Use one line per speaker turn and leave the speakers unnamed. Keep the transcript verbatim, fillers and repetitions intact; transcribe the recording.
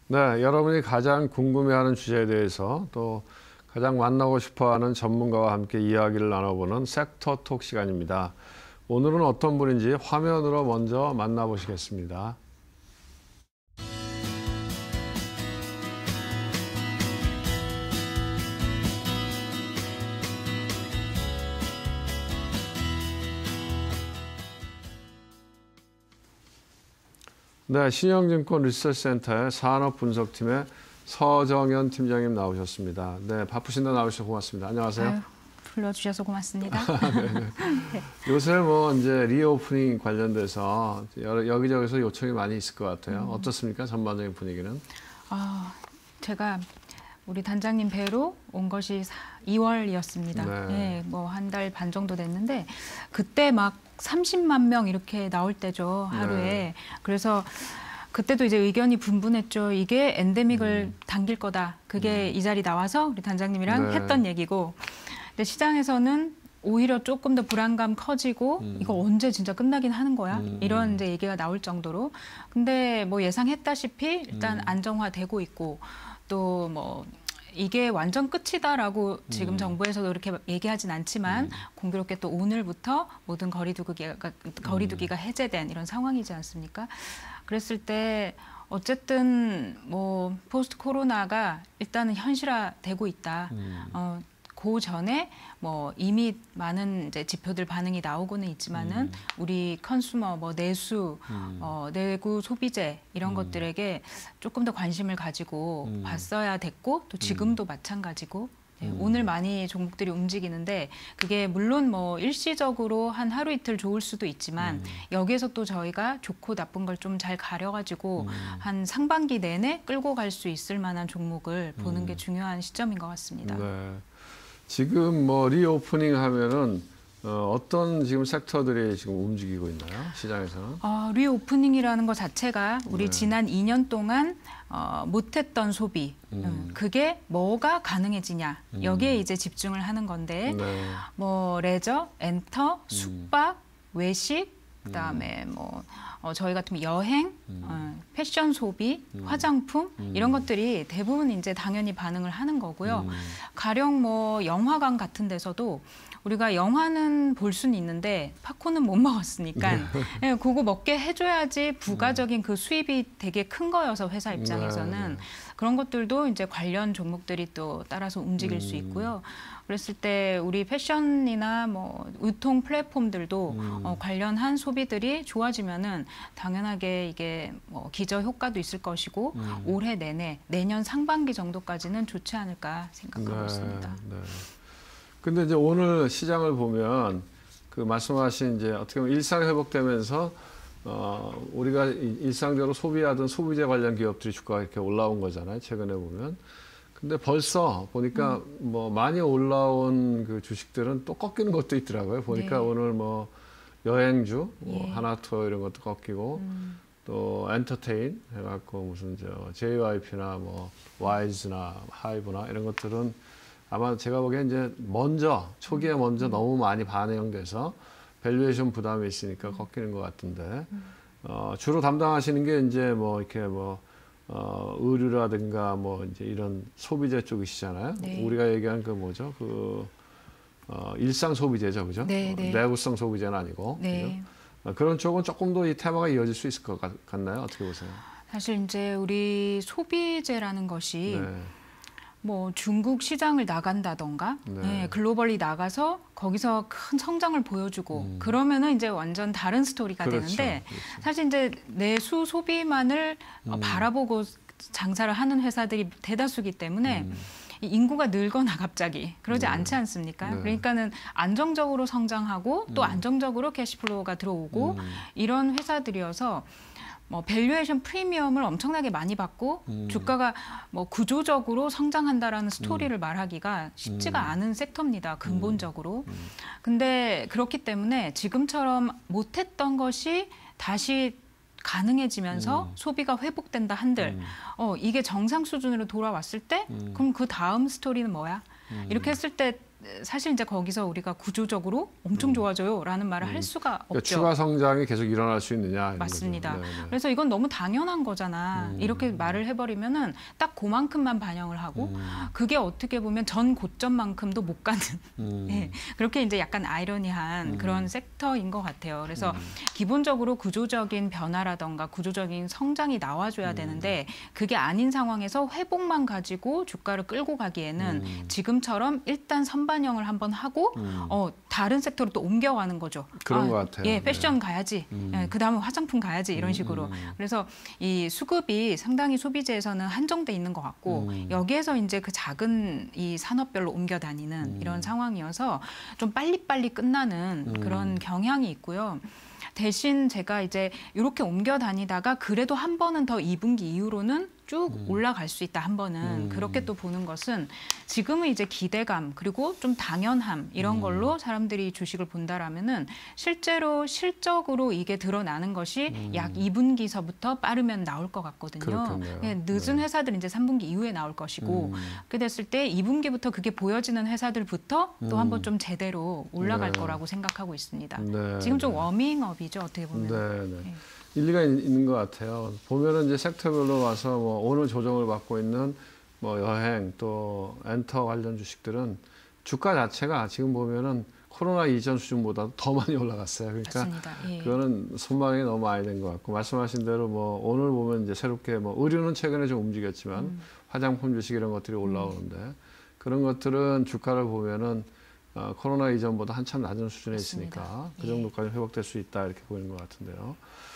네, 여러분이 가장 궁금해하는 주제에 대해서 또 가장 만나고 싶어하는 전문가와 함께 이야기를 나눠보는 섹터톡 시간입니다. 오늘은 어떤 분인지 화면으로 먼저 만나보시겠습니다. 네, 신영증권 리서치센터의 산업분석팀의 서정연 팀장님 나오셨습니다. 네, 바쁘신데 나오셔서 고맙습니다. 안녕하세요.
아유, 불러주셔서 고맙습니다.
네. 요새 뭐 이제 리오프닝 관련돼서 여러, 여기저기서 요청이 많이 있을 것 같아요. 음. 어떻습니까? 전반적인 분위기는?
아, 제가 우리 단장님 뵈러 온 것이 이월이었습니다.
네.
네, 뭐 한 달 반 정도 됐는데 그때 막 삼십만 명 이렇게 나올 때죠, 하루에. 네. 그래서 그때도 이제 의견이 분분했죠. 이게 엔데믹을 음. 당길 거다. 그게 음. 이 자리 나와서 우리 단장님이랑 네. 했던 얘기고. 근데 시장에서는 오히려 조금 더 불안감 커지고 음. 이거 언제 진짜 끝나긴 하는 거야? 음. 이런 이제 얘기가 나올 정도로. 근데 뭐 예상했다시피 일단 음. 안정화되고 있고 또 뭐 이게 완전 끝이다라고 지금 음. 정부에서도 이렇게 얘기하진 않지만 음. 공교롭게 또 오늘부터 모든 거리두기가, 거리두기가 해제된 이런 상황이지 않습니까? 그랬을 때 어쨌든 뭐 포스트 코로나가 일단은 현실화되고 있다. 음. 어, 그 전에 뭐 이미 많은 이제 지표들 반응이 나오고는 있지만은 음. 우리 컨슈머 뭐 내수, 음. 어, 내구 소비재 이런 음. 것들에게 조금 더 관심을 가지고 음. 봤어야 됐고 또 지금도 음. 마찬가지고 네, 음. 오늘 많이 종목들이 움직이는데 그게 물론 뭐 일시적으로 한 하루 이틀 좋을 수도 있지만 음. 여기에서 또 저희가 좋고 나쁜 걸 좀 잘 가려가지고 음. 한 상반기 내내 끌고 갈 수 있을 만한 종목을 보는 음. 게 중요한 시점인 것 같습니다.
네. 지금 뭐 리오프닝 하면은 어, 어떤 지금 섹터들이 지금 움직이고 있나요? 시장에서는?
어, 리오프닝이라는 것 자체가 우리 네. 지난 이 년 동안 어, 못했던 소비, 음. 그게 뭐가 가능해지냐 여기에 음. 이제 집중을 하는 건데 네. 뭐 레저, 엔터, 숙박, 음. 외식, 그다음에 음. 뭐 어, 저희 같으면 여행, 음. 어, 패션 소비, 음. 화장품 음. 이런 것들이 대부분 이제 당연히 반응을 하는 거고요. 음. 가령 뭐 영화관 같은 데서도 우리가 영화는 볼 수는 있는데 팝콘은 못 먹었으니까 네, 그거 먹게 해줘야지 부가적인 그 수입이 되게 큰 거여서 회사 입장에서는 네. 그런 것들도 이제 관련 종목들이 또 따라서 움직일 음. 수 있고요. 그랬을 때 우리 패션이나 뭐 유통 플랫폼들도 음. 어, 관련한 소비들이 좋아지면은 당연하게 이게 뭐 기저 효과도 있을 것이고 음. 올해 내내 내년 상반기 정도까지는 좋지 않을까 생각하고 네. 있습니다. 네.
근데 이제 오늘 시장을 보면 그 말씀하신 이제 어떻게 보면 일상 회복되면서 어, 우리가 일상적으로 소비하던 소비재 관련 기업들이 주가가 이렇게 올라온 거잖아요. 최근에 보면. 근데 벌써 보니까 음. 뭐 많이 올라온 그 주식들은 또 꺾이는 것도 있더라고요. 보니까 네. 오늘 뭐 여행주, 뭐 예. 하나투어 이런 것도 꺾이고 음. 또 엔터테인 해갖고 무슨 저 제이와이피나 뭐 와이즈나 하이브나 이런 것들은 아마 제가 보기엔 이제 먼저 초기에 먼저 음. 너무 많이 반영돼서 밸류에이션 부담이 있으니까 꺾이는 것 같은데 음. 어, 주로 담당하시는 게 이제 뭐 이렇게 뭐 어, 의류라든가 뭐 이제 이런 소비재 쪽이시잖아요. 네. 우리가 얘기한 그 뭐죠? 그 어, 일상 소비재죠, 그죠?
네, 네.
어, 내구성 소비재는 아니고.
네.
그죠? 어, 그런 쪽은 조금 더 이 테마가 이어질 수 있을 것 같, 같나요? 어떻게 보세요?
사실 이제 우리 소비재라는 것이
네.
뭐 중국 시장을 나간다던가 네. 네, 글로벌리 나가서 거기서 큰 성장을 보여주고 음. 그러면은 이제 완전 다른 스토리가 그렇죠. 되는데 그렇죠. 사실 이제 내수 소비만을 음. 바라보고 장사를 하는 회사들이 대다수기 때문에 음. 인구가 늘거나 갑자기 그러지 네. 않지 않습니까? 네. 그러니까는 안정적으로 성장하고 또 음. 안정적으로 캐시플로우가 들어오고 음. 이런 회사들이어서 뭐 밸류에이션 프리미엄을 엄청나게 많이 받고 음. 주가가 뭐 구조적으로 성장한다라는 스토리를 음. 말하기가 쉽지가 음. 않은 섹터입니다. 근본적으로. 음. 근데 그렇기 때문에 지금처럼 못했던 것이 다시 가능해지면서 음. 소비가 회복된다 한들 음. 어, 이게 정상 수준으로 돌아왔을 때 음. 그럼 그 다음 스토리는 뭐야? 음. 이렇게 했을 때 사실 이제 거기서 우리가 구조적으로 엄청 좋아져요라는 말을
음.
할 수가
그러니까
없죠.
추가 성장이 계속 일어날 수 있느냐 이런
맞습니다.
거죠. 네, 네.
그래서 이건 너무 당연한 거잖아.
음.
이렇게 말을 해버리면은 딱 그만큼만 반영을 하고
음.
그게 어떻게 보면 전 고점만큼도 못 가는
음.
네, 그렇게 이제 약간 아이러니한
음.
그런 섹터인 것 같아요. 그래서
음.
기본적으로 구조적인 변화라던가 구조적인 성장이 나와줘야
음.
되는데 그게 아닌 상황에서 회복만 가지고 주가를 끌고 가기에는
음.
지금처럼 일단 선반영을 한번 하고
음.
어, 다른 섹터로 또 옮겨가는 거죠.
그런
아,
것 같아요.
예, 패션
네.
가야지.
음.
예, 그 다음에 화장품 가야지 이런
음,
식으로.
음.
그래서 이 수급이 상당히 소비재에서는 한정돼 있는 것 같고
음.
여기에서 이제 그 작은 이 산업별로 옮겨 다니는
음.
이런 상황이어서 좀 빨리빨리 끝나는
음.
그런 경향이 있고요. 대신 제가 이제 이렇게 옮겨 다니다가 그래도 한 번은 더 이 분기 이후로는 쭉
음.
올라갈 수 있다 한 번은
음.
그렇게 또 보는 것은 지금은 이제 기대감 그리고 좀 당연함 이런
음.
걸로 사람들이 주식을 본다라면은 실제로 실적으로 이게 드러나는 것이
음.
약 이 분기서부터 빠르면 나올 것 같거든요.
그렇겠네요.
예, 늦은
네.
회사들은 이제 삼 분기 이후에 나올 것이고
음.
그렇게 됐을 때 이 분기부터 그게 보여지는 회사들부터 또
음.
한번 좀 제대로 올라갈
네.
거라고 생각하고 있습니다.
네,
지금 좀
네.
워밍업이죠 어떻게 보면.
네, 네.
네.
일리가 있- 있는 것 같아요. 보면은 이제 섹터별로 와서 뭐 오늘 조정을 받고 있는 뭐 여행 또 엔터 관련 주식들은 주가 자체가 지금 보면은 코로나 이전 수준보다 더 많이 올라갔어요. 그러니까
맞습니다. 예.
그거는 손방이 너무 많이 된 것 같고 말씀하신 대로 뭐 오늘 보면 이제 새롭게 뭐 의류는 최근에 좀 움직였지만
음.
화장품 주식 이런 것들이 올라오는데 그런 것들은 주가를 보면은 어, 코로나 이전보다 한참 낮은 수준에
맞습니다.
있으니까 그
예.
정도까지 회복될 수 있다 이렇게 보이는 것 같은데요.